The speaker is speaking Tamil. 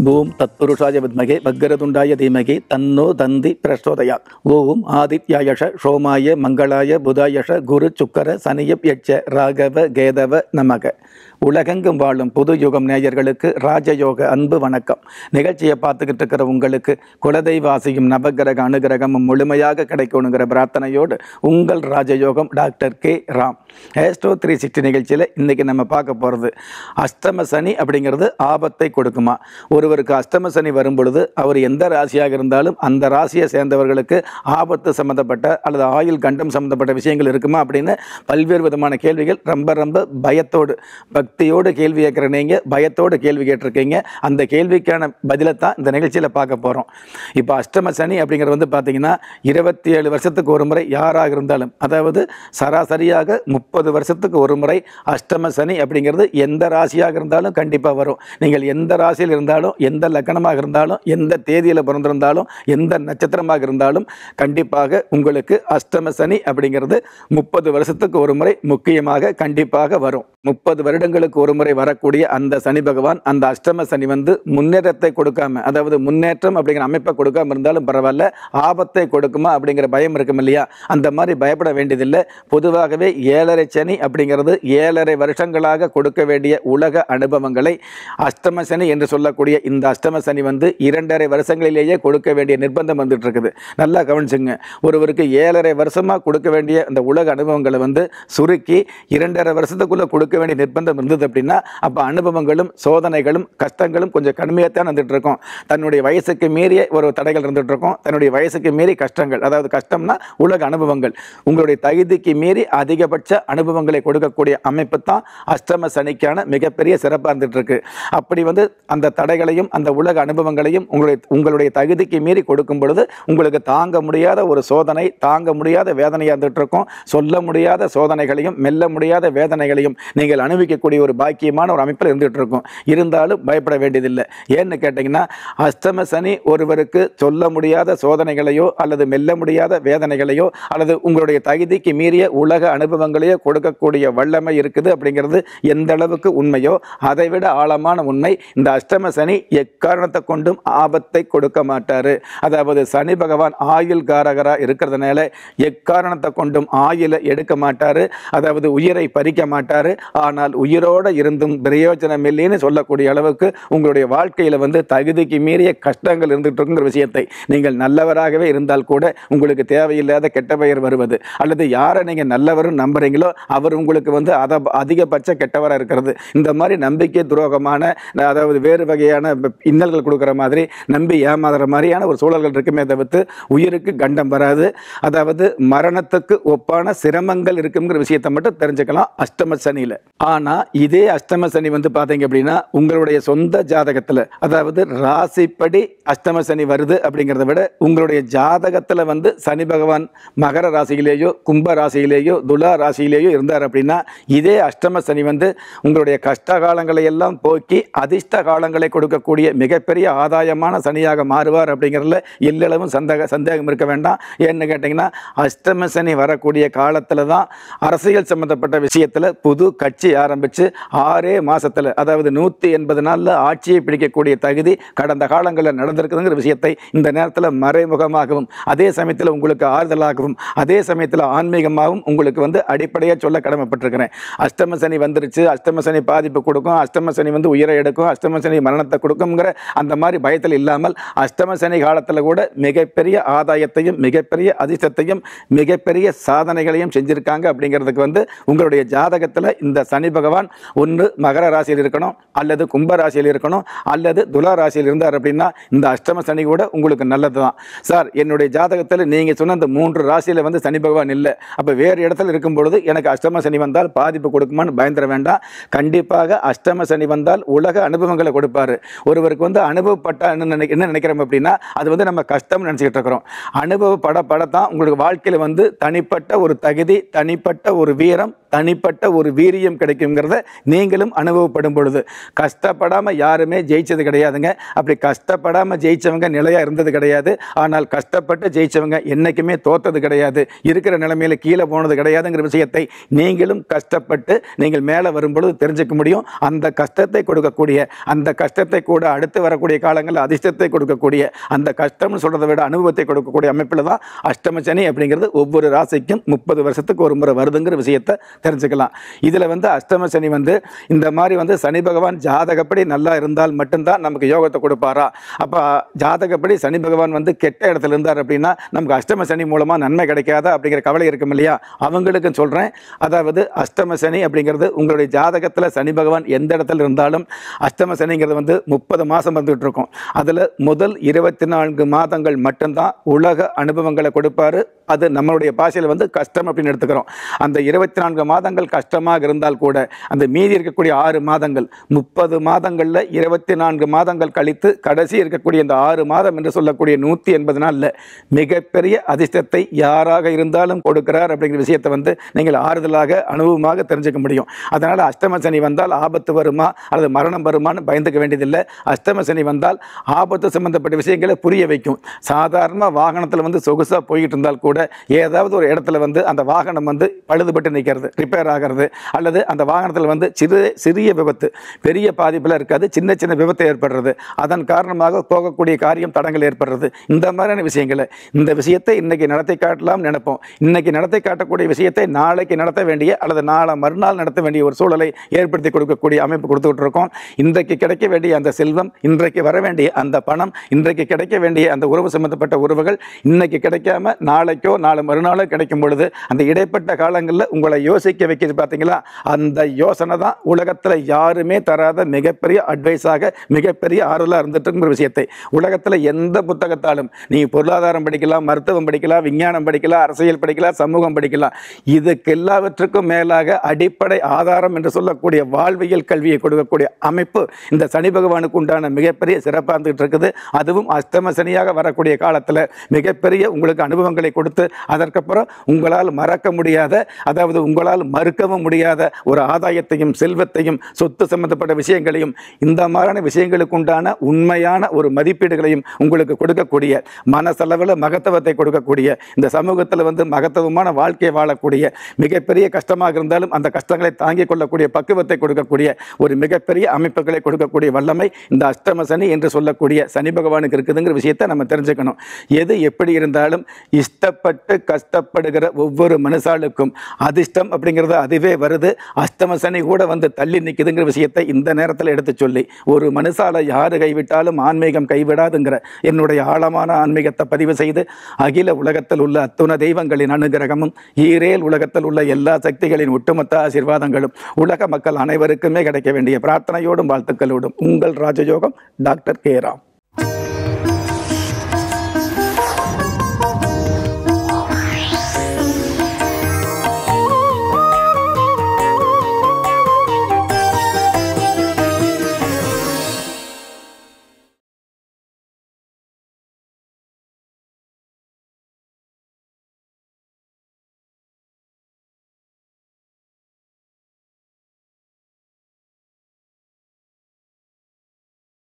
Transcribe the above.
ஓம் தத்புருஷாய வித்மகே வக்கரதுண்டாய தீமகி தன்னோ தந்தி பிரச்சோதயாத். ஓம் ஆதித்யாயஷ சோமாய மங்களாய புதாயஷ குரு சுக்கர சனியப் யட்ச ராகவ கேதவ நமக. உலகெங்கும் வாழும் புதுயுகம் நேயர்களுக்கு ராஜயோக அன்பு வணக்கம். நிகழ்ச்சியை பார்த்துக்கிட்டு இருக்கிற உங்களுக்கு குலதெய்வாசியும் நவகிரக அனுகிரகமும் முழுமையாக கிடைக்கணுங்கிற பிரார்த்தனையோடு உங்கள் ராஜயோகம் டாக்டர்.K.Ram. ஆஸ்ட்ரோ 360 நிகழ்ச்சியில் இன்றைக்கி நம்ம பார்க்க போகிறது அஷ்டம சனி அப்படிங்கிறது ஆபத்தை கொடுக்குமா? ஒருவருக்கு அஷ்டம சனி வரும் பொழுது அவர் எந்த ராசியாக இருந்தாலும் அந்த ராசியை சேர்ந்தவர்களுக்கு ஆபத்து சம்மந்தப்பட்ட அல்லது ஆயுள் கண்டம் சம்மந்தப்பட்ட விஷயங்கள் இருக்குமா அப்படின்னு பல்வேறு விதமான கேள்விகள் ரொம்ப பயத்தோடு பக்தியோடு கேள்வி கேட்குற நீங்கள் பயத்தோடு கேள்வி கேட்டிருக்கீங்க. அந்த கேள்விக்கான பதிலை தான் இந்த நிகழ்ச்சியில் பார்க்க போகிறோம். இப்போ அஷ்டம சனி அப்படிங்கிறது வந்து பார்த்தீங்கன்னா 27 வருஷத்துக்கு ஒரு முறை யாராக இருந்தாலும், அதாவது சராசரியாக 30 வருஷத்துக்கு ஒரு முறை அஷ்டம சனி அப்படிங்கிறது எந்த ராசியாக இருந்தாலும் கண்டிப்பாக வரும். நீங்கள் எந்த ராசியில் இருந்தாலும், எந்த லக்னமாக இருந்தாலும், எந்த தேதியில் பிறந்திருந்தாலும், எந்த நட்சத்திரமாக இருந்தாலும் கண்டிப்பாக உங்களுக்கு அஷ்டம சனி அப்படிங்கிறது 30 வருஷத்துக்கு ஒரு முறை முக்கியமாக கண்டிப்பாக வரும். 30 வருடங்களுக்கு ஒரு முறை வரக்கூடிய அந்த சனி பகவான் அந்த அஷ்டம சனி வந்து முன்னேற்றத்தை கொடுக்காம, அதாவது முன்னேற்றம் அப்படிங்கிற அமைப்பை கொடுக்காம இருந்தாலும் பரவாயில்ல, ஆபத்தை கொடுக்குமா அப்படிங்கிற பயம் இருக்கும் இல்லையா? அந்த மாதிரி பயப்பட வேண்டியதில்லை. பொதுவாகவே 7.5 சனி அப்படிங்கிறது 7.5 வருஷங்களாக கொடுக்க வேண்டிய உலக அனுபவங்களை அஷ்டம சனி என்று சொல்லக்கூடிய இந்த அஷ்டம சனி வந்து 2.5 வருஷங்களிலேயே கொடுக்க வேண்டிய நிர்பந்தம் வந்துட்டு இருக்குது. நல்லா கவனிச்சுங்க. ஒருவருக்கு 7.5 வருஷமாக கொடுக்க வேண்டிய அந்த உலக அனுபவங்களை வந்து சுருக்கி 2.5 வருஷத்துக்குள்ளே கொடுக்க வேண்டிய நிர்பந்தம் இருந்தது அப்படின்னா அப்போ அனுபவங்களும் சோதனைகளும் கஷ்டங்களும் கொஞ்சம் கடுமையாகத்தான் வந்துட்டு இருக்கும். தன்னுடைய வயசுக்கு மீறிய ஒரு தடைகள் இருந்துட்டு இருக்கும். தன்னுடைய வயசுக்கு மீறி கஷ்டங்கள், அதாவது கஷ்டம்னா உலக அனுபவங்கள், உங்களுடைய தகுதிக்கு மீறி அதிகபட்ச அனுபவங்களை கொடுக்கக்கூடிய அமைப்பு தான் அஷ்டம சனிக்கான மிகப்பெரிய சிறப்பாக இருந்துட்டு இருக்கு. அப்படி வந்து அந்த தடைகளையும் அந்த உலக அனுபவங்களையும் உங்களுடைய தகுதிக்கு மீறி கொடுக்கும் பொழுது உங்களுக்கு தாங்க முடியாத ஒரு சோதனை, தாங்க முடியாத வேதனையாக இருந்துட்டு இருக்கும். சொல்ல முடியாத சோதனைகளையும் மெல்ல முடியாத வேதனைகளையும் நீங்கள் அனுபவிக்கக்கூடிய ஒரு பாக்கியமான ஒரு அமைப்பில் இருந்துகிட்டு இருக்கும். இருந்தாலும் பயப்பட வேண்டியதில்லை. ஏன்னு கேட்டிங்கன்னா அஷ்டம சனி ஒருவருக்கு சொல்ல முடியாத சோதனைகளையோ அல்லது மெல்ல முடியாத வேதனைகளையோ அல்லது உங்களுடைய தகுதிக்கு மீறிய உலக அனுபவங்களையோ கொடுக்கக்கூடிய வல்லமை இருக்குது அப்படிங்கிறது எந்த அளவுக்கு உண்மையோ அதை விட ஆழமான உண்மை இந்த அஷ்டம சனி எக்காரணத்தை கொண்டும் ஆபத்தை கொடுக்க மாட்டாரு. அதாவது சனி பகவான் ஆயுள் காரகராக இருக்கிறதுனால எக்காரணத்தை கொண்டும் ஆயுளை எடுக்க மாட்டாரு, அதாவது உயிரை பறிக்க மாட்டாரு. ஆனால் உயிரோடு இருந்தும் பிரயோஜனம் இல்லைன்னு சொல்லக்கூடிய அளவுக்கு உங்களுடைய வாழ்க்கையில் வந்து தகுதிக்கு மீறிய கஷ்டங்கள் இருந்துகிட்டு இருக்குங்கிற விஷயத்தை, நீங்கள் நல்லவராகவே இருந்தால் கூட உங்களுக்கு தேவையில்லாத கெட்ட பெயர் வருவது, அல்லது யாரை நீங்கள் நல்லவரும் நம்புறீங்களோ அவர் உங்களுக்கு வந்து அதிகபட்ச கெட்டவராக இருக்கிறது, இந்த மாதிரி நம்பிக்கை துரோகமான, அதாவது வேறு வகையான இன்னல்கள் கொடுக்குற மாதிரி நம்பி ஏமாறுற மாதிரியான ஒரு சூழல்கள் இருக்குமே தவிர்த்து உயிருக்கு கண்டம் வராது. அதாவது மரணத்துக்கு ஒப்பான சிரமங்கள் இருக்குங்கிற விஷயத்தை மட்டும் தெரிஞ்சுக்கலாம் அஷ்டம சனியில். ஆனால் இதே அஷ்டம சனி வந்து பார்த்தீங்க அப்படின்னா உங்களுடைய சொந்த ஜாதகத்தில், அதாவது ராசிப்படி அஷ்டம சனி வருது அப்படிங்கிறத விட உங்களுடைய ஜாதகத்தில் வந்து சனி பகவான் மகர ராசியிலேயோ கும்ப ராசியிலேயோ துலா ராசியிலேயோ இருந்தார் அப்படின்னா இதே அஷ்டம சனி வந்து உங்களுடைய கஷ்ட காலங்களை எல்லாம் போக்கி அதிர்ஷ்ட காலங்களை கொடுக்கக்கூடிய மிகப்பெரிய ஆதாயமான சனியாக மாறுவார் அப்படிங்கிறதுல எல்லளவும் சந்தேகம் இருக்க வேண்டாம். ஏன்னு கேட்டிங்கன்னா அஷ்டம சனி வரக்கூடிய காலத்தில் தான் அரசியல் சம்பந்தப்பட்ட விஷயத்தில் புது கட்சி ஆரம்பித்து 6 மாதத்தில், அதாவது 180 நாளில் ஆட்சியை பிடிக்கக்கூடிய தகுதி கடந்த காலங்களில் நடந்திருக்குதுங்கிற விஷயத்தை இந்த நேரத்தில் மறைமுகமாகவும் அதே சமயத்தில் உங்களுக்கு ஆறுதலாகவும் அதே சமயத்தில் ஆன்மீகமாகவும் உங்களுக்கு வந்து அடிப்படையாக சொல்ல கடமைப்பட்டிருக்கிறேன். அஷ்டம சனி வந்துருச்சு, அஷ்டம சனி பாதிப்பு கொடுக்கும், அஷ்டம சனி வந்து உயிரை எடுக்கும், அஷ்டம சனி மரணத்தை கொடுக்குங்கிற அந்த மாதிரி பயத்தில் இல்லாமல் அஷ்டம சனி காலத்தில் கூட மிகப்பெரிய ஆதாயத்தையும் மிகப்பெரிய அதிர்ஷ்டத்தையும் மிகப்பெரிய சாதனைகளையும் செஞ்சிருக்காங்க. அப்படிங்கிறதுக்கு வந்து உங்களுடைய ஜாதகத்தில் இந்த சனி பகவான் ஒன்று மகர ராசியில் இருக்கணும், அல்லது கும்ப ராசியில் இருக்கணும், அல்லது துலா ராசியில் இருந்தார் அப்படின்னா இந்த அஷ்டம சனி கூட உங்களுக்கு நல்லது தான். சார், என்னுடைய ஜாதகத்தில் நீங்கள் சொன்ன அந்த 3 ராசியில் வந்து சனி பகவான் இல்லை, அப்போ வேறு இடத்துல இருக்கும் பொழுது எனக்கு அஷ்டம சனி வந்தால் பாதிப்பு கொடுக்குமான்னு பயந்துட வேண்டாம். கண்டிப்பாக அஷ்டம சனி வந்தால் உலக அனுபவங்களை கொடுப்பாரு. ஒருவருக்கு வந்து அனுபவப்பட்ட என்ன நினைக்கிறோம் அப்படின்னா அது வந்து நம்ம கஷ்டம்னு நினச்சிக்கிட்டு இருக்கிறோம். அனுபவப்படத்தான் உங்களுக்கு வாழ்க்கையில் வந்து தனிப்பட்ட ஒரு தகுதி, தனிப்பட்ட ஒரு வீரம், தனிப்பட்ட ஒரு வீரியம் கிடைக்குங்கிறத நீங்களும் அனுபவப்படும் பொழுது கஷ்டப்படாமல் யாருமே ஜெயிச்சது கிடையாதுங்க. அப்படி கஷ்டப்படாமல் ஜெயிச்சவங்க நிலையாக இருந்தது கிடையாது. ஆனால் கஷ்டப்பட்டு ஜெயிச்சவங்க என்றைக்குமே தோத்தது கிடையாது, இருக்கிற நிலைமையில் கீழே போனது கிடையாதுங்கிற விஷயத்தை நீங்களும் கஷ்டப்பட்டு நீங்கள் மேலே வரும்பொழுது தெரிஞ்சுக்க முடியும். அந்த கஷ்டத்தை கொடுக்கக்கூடிய, அந்த கஷ்டத்தை கூட கூட அடுத்து வரக்கூடிய காலங்களில் அதிர்ஷ்டத்தை கொடுக்கக்கூடிய, அந்த கஷ்டம்னு சொல்றதை விட அனுபவத்தை கொடுக்கக்கூடிய அமைப்பில் தான் அஷ்டம சனி அப்படிங்கிறது ஒவ்வொரு ராசிக்கும் 30 வருஷத்துக்கு ஒரு முறை வருதுங்கிற விஷயத்தை தெரிஞ்சுக்கலாம். இதில் அஷ்டம சனி இந்த மாதிரி சனி பகவான் ஜாதகப்படி நல்லா இருந்தால் மட்டும்தான் நமக்கு யோகத்தை கொடுப்பாரா? அப்போ ஜாதகப்படி சனி பகவான் கெட்ட இடத்துல இருந்தார் அப்படின்னா நமக்கு அஷ்டம சனி மூலமாக நன்மை கிடைக்காதா அப்படிங்கிற கவலை இருக்கும் இல்லையா? அவங்களுக்கு சொல்கிறேன். அதாவது அஷ்டம சனி அப்படிங்கிறது உங்களுடைய ஜாதகத்தில் சனி பகவான் எந்த இடத்துல இருந்தாலும் அஷ்டம சனிங்கிறது 30 மாதம் வந்துட்டு இருக்கும். அதில் முதல் 24 மாதங்கள் மட்டும்தான் உலக அனுபவங்களை கொடுப்பாரு. அது நம்மளுடைய பாஷையில் கஷ்டம் அப்படின்னு எடுத்துக்கிறோம். அந்த 24 மாதங்கள் கஷ்டமாக இருந்தால் கூட அந்த மீதி இருக்கக்கூடிய 6 மாதங்கள் 30 மாதங்களில் 24 மாதங்கள் கழித்து கடைசி இருக்கக்கூடிய இந்த 6 மாதம் என்று சொல்லக்கூடிய 180 நாளில் மிகப்பெரிய அதிர்ஷ்டத்தை யாராக இருந்தாலும் கொடுக்கிறார் அப்படிங்கிற விஷயத்தை நீங்கள் ஆறுதலாக அனுபவமாக தெரிஞ்சுக்க முடியும். அதனால் அஷ்டம சனி வந்தால் ஆபத்து வருமா அல்லது மரணம் வருமானு பயந்துக்க வேண்டியதில்லை. அஷ்டம சனி வந்தால் ஆபத்து சம்பந்தப்பட்ட விஷயங்களை புரிய வைக்கும். சாதாரண வாகனத்தில் சொகுசாக போயிட்டு இருந்தால் கூட ஏதாவது ஒரு இடத்துல அந்த வாகனம் பழுதுபட்டு நிற்கிறது, ரிப்பேர் ஆகிறது, அல்லது அந்த வாகனத்தில் சிறிய விபத்து, பெரிய பாதிப்பில் இருக்காது, சின்ன சின்ன விபத்து ஏற்படுறது, அதன் காரணமாக போகக்கூடிய காரியம் தடங்கள் ஏற்படுறது. இந்த மாதிரியான விஷயங்களை இந்த விஷயத்தை இன்னைக்கு நடத்தி காட்டலாம் நினைப்போம். இன்னைக்கு நடத்தி காட்டக்கூடிய விஷயத்தை நாளைக்கு நடத்த வேண்டிய அல்லது நாளை மறுநாள் நடத்த வேண்டிய ஒரு சூழலை ஏற்படுத்தி கொடுக்கக்கூடிய அமைப்பு கொடுத்துட்டு இருக்கோம். இன்றைக்கு கிடைக்க வேண்டிய அந்த செல்வம், இன்றைக்கு வர வேண்டிய அந்த பணம், இன்றைக்கு கிடைக்க வேண்டிய அந்த உறவு சம்பந்தப்பட்ட உறவுகள் இன்னைக்கு கிடைக்காம நாளைக்கோ நாளை மறுநாளோ கிடைக்கும் பொழுது அந்த இடைப்பட்ட காலங்களில் உங்களை யோசிக்க வைக்கிறது. பார்த்தீங்களா? அந்த யோசனை தான் உலகத்தில் யாருமே தராத மிகப்பெரிய அட்வைஸாக, மிகப்பெரிய ஆறுதலாக இருந்துட்டு இருக்கிற விஷயத்தை உலகத்தில் எந்த புத்தகத்தாலும் நீ பொருளாதாரம் படிக்கலாம், மருத்துவம் படிக்கலாம், விஞ்ஞானம் படிக்கலாம், அரசியல் படிக்கலாம், சமூகம் படிக்கலாம், இதுக்கு எல்லாவற்றுக்கும் மேலாக அடிப்படை ஆதாரம் என்று சொல்லக்கூடிய வாழ்வியல் கல்வியை கொடுக்கக்கூடிய அமைப்பு இந்த சனி பகவானுக்கு உண்டான மிகப்பெரிய சிறப்பாக இருந்துகிட்டு இருக்குது. அதுவும் அஷ்டம சனியாக வரக்கூடிய காலத்தில் மிகப்பெரிய உங்களுக்கு அனுபவங்களை கொடுத்து அதற்கப்புறம் உங்களால் மறக்க முடியாத, அதாவது உங்களால் மறுக்கவும் முடியாத ஒரு ஆதாயத்தையும் செல்வத்தையும் சொத்து சம்பந்தப்பட்ட விஷயங்களையும் இந்த மாதிரியான விஷயங்களுக்கு உண்டான உண்மையான ஒரு மதிப்பீடுகளையும் உங்களுக்கு கொடுக்கக்கூடிய, மனசளவில் மகத்துவத்தை கொடுக்கக்கூடிய, இந்த சமூகத்தில் மகத்துவமான வாழ்க்கையை வாழக்கூடிய, மிகப்பெரிய கஷ்டமாக இருந்தாலும் அந்த கஷ்டங்களை தாங்கிக் கொள்ளக்கூடிய பக்குவத்தை கொடுக்கக்கூடிய ஒரு மிகப்பெரிய அமைப்புகளை கொடுக்கக்கூடிய வல்லமை இந்த அஷ்டம சனி என்று சொல்லக்கூடிய சனி பகவானுக்கு இருக்குதுங்கிற விஷயத்தை நம்ம தெரிஞ்சுக்கணும். எது எப்படி இருந்தாலும் இஷ்டப்பட்டு கஷ்டப்படுகிற ஒவ்வொரு மனுஷாளுக்கும் அதிர்ஷ்டம் அப்படிங்கிறது அதுவே வருது. அஷ்டம சனி கூட தள்ளி நிற்குதுங்கிற விஷயத்தை இந்த நேரத்தில் எடுத்து சொல்லி, ஒரு மனுஷாலை யாரு கைவிட்டாலும் ஆன்மீகம் கைவிடாதுங்கிற என்னுடைய ஆழமான ஆன்மீகத்தை பதிவு செய்து, அகில உலகத்தில் உள்ள அத்துண தெய்வங்களின் அனுகிரகமும் ஈரேல் உலகத்தில் உள்ள எல்லா சக்திகளின் ஒட்டுமொத்த ஆசீர்வாதங்களும் உலக மக்கள் அனைவருக்குமே கிடைக்க வேண்டிய பிரார்த்தனையோடும் வாழ்த்துக்களோடும் உங்கள் ராஜயோகம் டாக்டர் கே ராம்.